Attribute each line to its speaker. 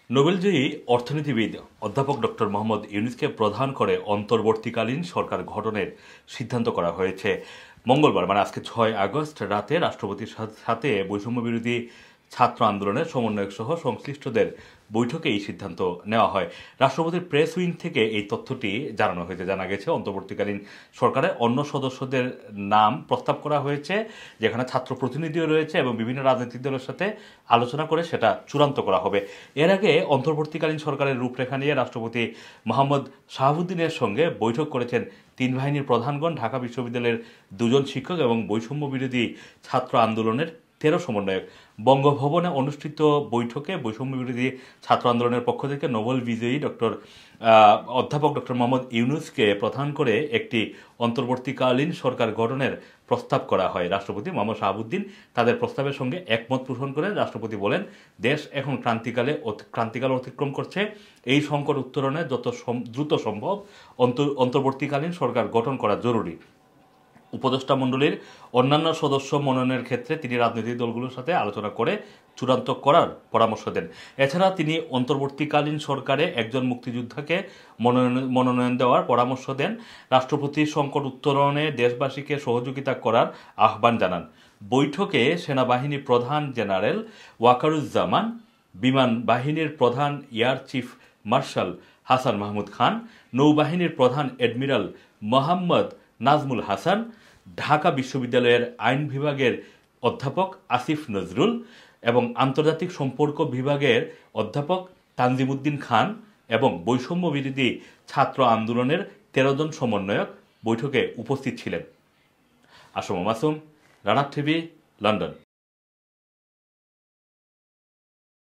Speaker 1: নোবেলজয়ী অর্থনীতিবিদ অধ্যাপক ডক্টর মোহাম্মদ ইউনূসকে প্রধান করে অন্তর্বর্তীকালীন সরকার গঠনের সিদ্ধান্ত করা হয়েছে মঙ্গলবার মানে আজকে ৬ আগস্ট রাতে রাষ্ট্রপতির সাথে বৈষম্যবিরোধী ছাত্র আন্দোলনের সমন্বয়ক সহ সংশ্লিষ্টদের বৈঠকে এই সিদ্ধান্ত নেওয়া হয়। রাষ্ট্রপতির প্রেস উইং থেকে এই তথ্যটি জানানো হয়েছে। জানা গেছে অন্তর্বর্তীকালীন সরকারের অন্য সদস্যদের নাম প্রস্তাব করা হয়েছে, যেখানে ছাত্র প্রতিনিধিও রয়েছে এবং বিভিন্ন রাজনৈতিক দলের সাথে আলোচনা করে সেটা চূড়ান্ত করা হবে। এর আগে অন্তর্বর্তীকালীন সরকারের রূপরেখা নিয়ে রাষ্ট্রপতি মোহাম্মদ শাহাবুদ্দিনের সঙ্গে বৈঠক করেছেন তিন বাহিনীর প্রধানগণ, ঢাকা বিশ্ববিদ্যালয়ের ২ জন শিক্ষক এবং বৈষম্য বিরোধী ছাত্র আন্দোলনের ১৩ সমন্বয়ক। বঙ্গভবনে অনুষ্ঠিত বৈঠকে বৈষম্য বিরোধী ছাত্র আন্দোলনের পক্ষ থেকে নোবেল বিজয়ী অধ্যাপক ডক্টর মোহাম্মদ ইউনূসকে প্রধান করে একটি অন্তর্বর্তীকালীন সরকার গঠনের প্রস্তাব করা হয়। রাষ্ট্রপতি মোহাম্মদ শাহাবুদ্দিন তাদের প্রস্তাবের সঙ্গে একমত পোষণ করেন। রাষ্ট্রপতি বলেন, দেশ এখন ক্রান্তিকাল অতিক্রম করছে। এই সংকট উত্তরণে যত দ্রুত সম্ভব অন্তর্বর্তীকালীন সরকার গঠন করা জরুরি। উপদেষ্টা মণ্ডলীর অন্যান্য সদস্য মনোনয়নের ক্ষেত্রে তিনি রাজনৈতিক দলগুলোর সাথে আলোচনা করে চূড়ান্ত করার পরামর্শ দেন। এছাড়া তিনি অন্তর্বর্তীকালীন সরকারে একজন মুক্তিযোদ্ধাকে মনোনয়ন দেওয়ার পরামর্শ দেন। রাষ্ট্রপতির সংকট উত্তরণে দেশবাসীকে সহযোগিতা করার আহ্বান জানান। বৈঠকে সেনাবাহিনী প্রধান জেনারেল ওয়াকারুজ্জামান, বিমান বাহিনীর প্রধান air chief marshal Hasan Mahmud Khan, নৌবাহিনীর প্রধান অ্যাডমিরাল মোহাম্মদ নাজমুল হাসান, ঢাকা বিশ্ববিদ্যালয়ের আইন বিভাগের অধ্যাপক আসিফ নজরুল এবং আন্তর্জাতিক সম্পর্ক বিভাগের অধ্যাপক তানজিমুদ্দিন খান এবং বৈষম্য বিরোধী ছাত্র আন্দোলনের ১৩ জন সমন্বয়ক বৈঠকে উপস্থিত ছিলেন। Assam Masum, Rana TV, London.